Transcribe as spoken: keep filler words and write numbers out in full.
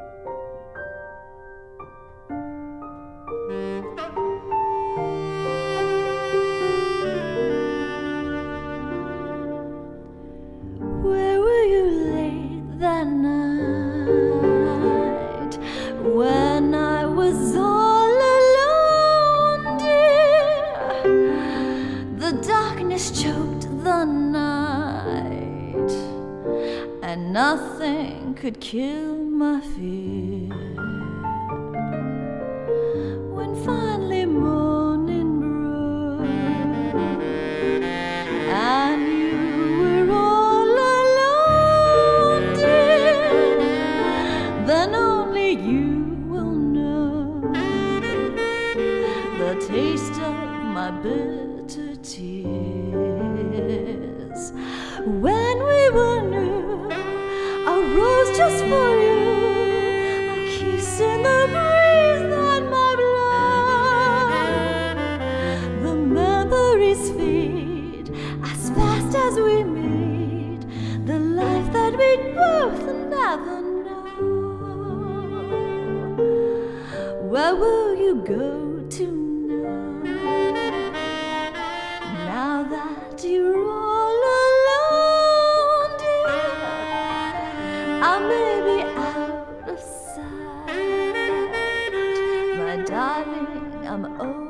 Where were you late that night when I was all alone, dear? The darkness choked the night, and nothing could kill my fear. When finally morning broke and you were all alone, dear, then only you will know the taste of my bitter tears. When we were new, a rose just for you, a kiss in the breeze that my blood. The memories fade as fast as we meet the life that we'd both never know. Where will you go tonight, now that you're all alone, dear? I may be out of sight, my darling, I'm old.